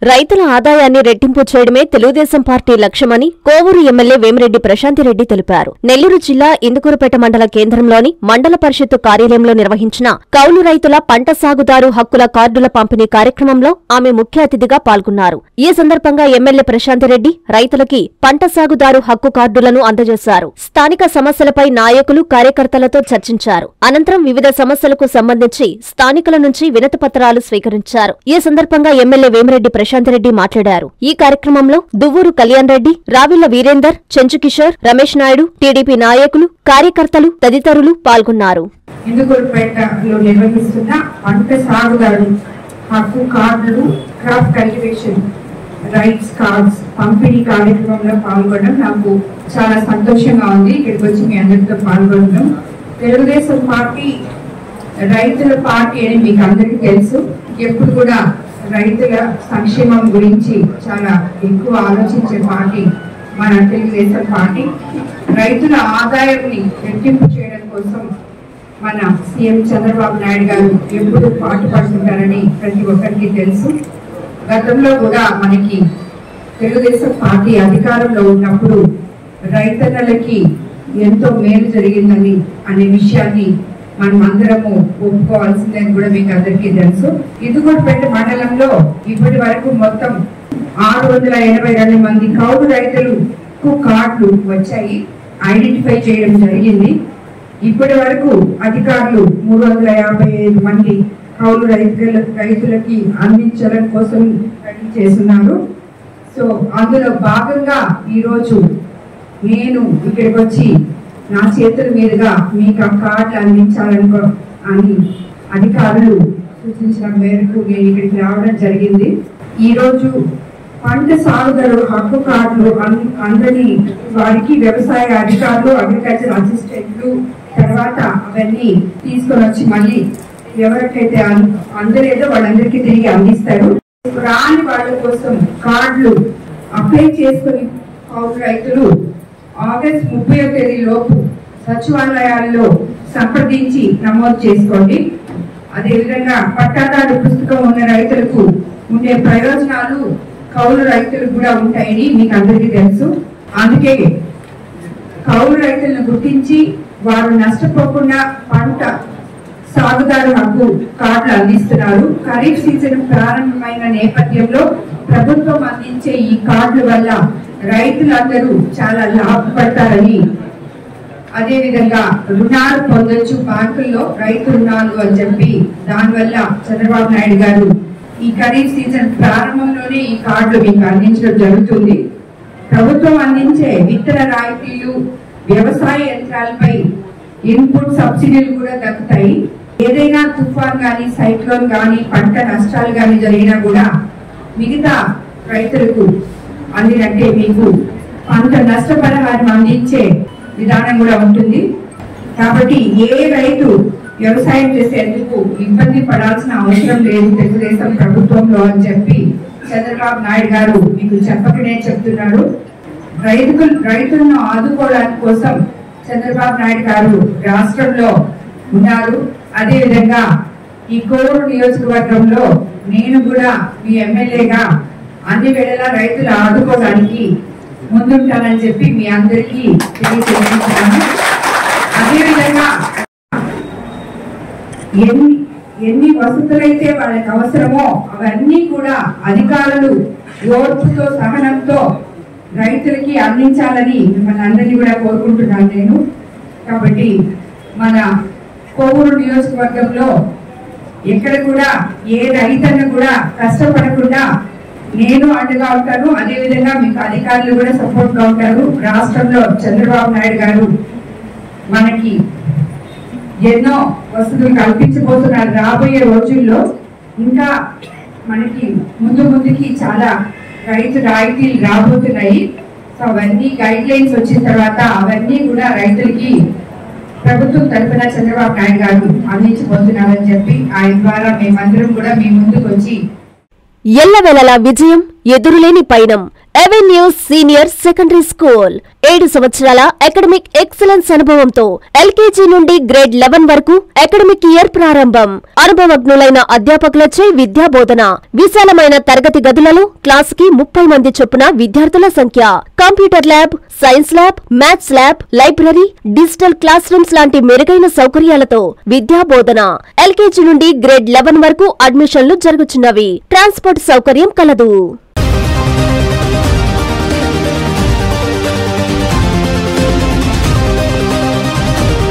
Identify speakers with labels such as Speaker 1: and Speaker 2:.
Speaker 1: రైతుల ఆదాయాన్ని రెట్టింపు చేయడమే తెలుగుదేశం పార్టీ లక్ష్యమని కోవూరు ఎమ్మెల్యే వేమిరెడ్డి ప్రశాంతిరెడ్డి తెలిపారు. నెల్లూరు జిల్లా ఇందుకూరుపేట మండల కేంద్రంలోని మండల పరిషత్తు కార్యాలయంలో నిర్వహించిన కౌలు రైతుల పంట సాగుదారు హక్కుల కార్డుల పంపిణీ కార్యక్రమంలో ఆమె ముఖ్య అతిథిగా పాల్గొన్నారు. ఈ సందర్భంగా ఎమ్మెల్యే ప్రశాంతిరెడ్డి రైతులకి పంట సాగుదారు హక్కు కార్డులను అందజేశారు. స్థానిక సమస్యలపై నాయకులు కార్యకర్తలతో చర్చించారు. అనంతరం వివిధ సమస్యలకు సంబంధించి స్థానికుల నుంచి వినతిపత్రాలు స్వీకరించారు. ఈ సందర్భంగా ఎమ్మెల్యే వేమిరెడ్డి ప్రశాంతిరెడ్డి మాట్లాడారు. ఈ కార్యక్రమంలో దువ్వూరు కళ్యాణ్ రెడ్డి, రావిళ్ల వీరేందర్, చెంచు కిషోర్, రమేష్ నాయుడు, టీడీపీ నాయకులు, కార్యకర్తలు తదితరులు పాల్గొన్నారు.
Speaker 2: ఇందుకూరుపేటలో నిర్వహిస్తున్న పంట సాగుదారు హక్కు కార్డులు, క్రాప్ కల్టివేషన్ రైట్స్ కార్డ్స్ పంపిణీ కార్యక్రమంలో పాల్గొనడం నాకు చాలా సంతోషంగా ఉంది. ఇక్కడికి వచ్చి మీ అందరితో పాల్గొనడం. తెలుగుదేశం పార్టీ రైతుల పార్టీ అని మీకు అందరికీ తెలుసు. ఎప్పుడు కూడా రైతుల సంక్షేమం గురించి చాలా ఎక్కువ ఆలోచించే పార్టీ మన తెలుగుదేశం పార్టీ. రైతుల ఆదాయాన్ని రెట్టింపు చేయడం కోసం మన సీఎం చంద్రబాబు నాయుడు గారు ఎప్పుడు పాటుపడుతుంటారని ప్రతి ఒక్కరికి తెలుసు. గతంలో కూడా మనకి తెలుగుదేశం పార్టీ అధికారంలో ఉన్నప్పుడు రైతన్నలకి ఎంతో మేలు జరిగిందని అనే విషయాన్ని మనం అందరము ఒప్పుకోవాల్సిందని కూడా మీకు అందరికీ తెలుసు. ఇందుకూరుపేట మండలంలో ఇప్పటి వరకు మొత్తం 682 మంది కౌలు రైతులకు కార్డులు వచ్చాయి, ఐడెంటిఫై చేయడం జరిగింది. ఇప్పటి వరకు అధికారులు 355 మంది కౌలు రైతులకి అందించడం కోసం రెడీ చేస్తున్నారు. సో అందులో భాగంగా ఈరోజు నేను ఇక్కడికి వచ్చి నా చేతుల మీదుగా మీకు ఆ కార్డులు అందించాలనుకో అని అధికారులు సూచించిన మేరకు నేను ఇక్కడికి రావడం జరిగింది. ఈరోజు పంట సాగుదారు హక్కు కార్డులు అందని వారికి వ్యవసాయ అధికారులు, అగ్రికల్చర్ అసిస్టెంట్లు తర్వాత అవన్నీ తీసుకొని వచ్చి మళ్ళీ ఎవరికైతే అందలేదో వాళ్ళందరికీ తిరిగి అందిస్తారు. రాని వాళ్ళ కోసం కార్డులు అప్లై చేసుకుని కౌలు రైతులు ఆగస్టు 30వ తేదీ లోపు సచివాలయాల్లో సంప్రదించి నమోదు చేసుకోండి. అదేవిధంగా పట్టాదారు పుస్తకం ఉన్న రైతులకు ఉండే ప్రయోజనాలు కౌలు రైతులకు కూడా ఉంటాయని మీకు అందరికీ తెలుసు. అందుకే కౌలు రైతులను గుర్తించి వారు నష్టపోకుండా పంట సాగుదారు హక్కు కార్డులు అందిస్తున్నారు. ఖరీఫ్ సీజన్ ప్రారంభమైన నేపథ్యంలో ప్రభుత్వం అందించే ఈ కార్డుల వల్ల రైతులందరూ చాలా లాభపడతారని, అదేవిధంగా రుణాలు పొందొచ్చు బ్యాంకుల్లో రైతు రుణాలు అని చెప్పి దానివల్ల చంద్రబాబు నాయుడు గారు ఈ ఖరీఫ్ సీజన్ ప్రారంభంలోనే ఈ కార్డులు మీకు అందించడం జరుగుతుంది. ప్రభుత్వం అందించే విత్తన రాయితీలు, వ్యవసాయ యంత్రాలపై ఇన్పుట్ సబ్సిడీలు కూడా దక్కుతాయి. ఏదైనా తుఫాన్ గాని, సైక్లోన్ గాని, పంట నష్టాలు గాని జరిగినా కూడా మిగతా రైతులకు అందినట్టే మీకు పంట నష్టపరిహారం అందించే విధానం కూడా ఉంటుంది. కాబట్టి ఏ రైతు వ్యవసాయం చేసేందుకు ఇబ్బంది పడాల్సిన అవసరం లేదు తెలుగుదేశం ప్రభుత్వంలో అని చెప్పి చంద్రబాబు నాయుడు గారు మీకు చెప్పకనే చెప్తున్నారు. రైతులను ఆదుకోవడానికి కోసం చంద్రబాబు నాయుడు గారు రాష్ట్రంలో ఉన్నారు. అదేవిధంగా ఈ కోవూరు నియోజకవర్గంలో నేను కూడా మీ ఎమ్మెల్యేగా అన్ని వేళలా రైతులు ఆదుకోవడానికి ముందుంటానని చెప్పి మీ అందరికీ తెలియజేస్తున్నాను. అదేవిధంగా ఎన్ని వసతులైతే వాళ్ళకి అవసరమో అవన్నీ కూడా అధికారులు ఓర్పుతో, సహనంతో రైతులకి అందించాలని మిమ్మల్ని అందరినీ కూడా కోరుకుంటున్నాను నేను. కాబట్టి మన కోవూరు నియోజకవర్గంలో ఎక్కడ కూడా ఏ రైతన్న కూడా కష్టపడకుండా నేను అండగా ఉంటాను. అదేవిధంగా మీకు అధికారులు కూడా సపోర్ట్ గా ఉంటారు. రాష్ట్రంలో చంద్రబాబు నాయుడు గారు మనకి ఎన్నో వసతులు కల్పించబోతున్నారు. రాబోయే రోజుల్లో ఇంకా మనకి ముందుకి చాలా రైతు రాయితీలు రాబోతున్నాయి. సో అవన్నీ గైడ్ లైన్స్ వచ్చిన తర్వాత అవన్నీ కూడా రైతులకి ప్రభుత్వం తరఫున చంద్రబాబు నాయుడు గారు అందించబోతున్నారని చెప్పి ఆయన ద్వారా మేమందరం కూడా మీ ముందుకు వచ్చి
Speaker 1: ఎల్లవేళలా విజయం, ఎదురులేని పయనం. ఎవెన్యూ సీనియర్ సెకండరీ స్కూల్ 7 సంవత్సరాల అకాడమిక్ ఎక్సలెన్స్ అనుభవంతో ఎల్కేజీ నుండి గ్రేడ్ 11 వరకు అకాడమిక్ ఇయర్ ప్రారంభం. అనుభవజ్ఞులైన అధ్యాపకులచే విద్యా బోధన. విశాలమైన తరగతి గదులలో క్లాసుకి 30 మంది చొప్పున విద్యార్థుల సంఖ్య. Computer lab, science lab, maths lab, library, digital classrooms లాంటి మెరుగైన సౌకర్యాలతో విద్యా బోధన. ఎల్కేజీ నుండి గ్రేడ్ 11 వరకు అడ్మిషన్లు జరుగుతున్నవి. ట్రాన్స్పోర్ట్ సౌకర్యం కలదు.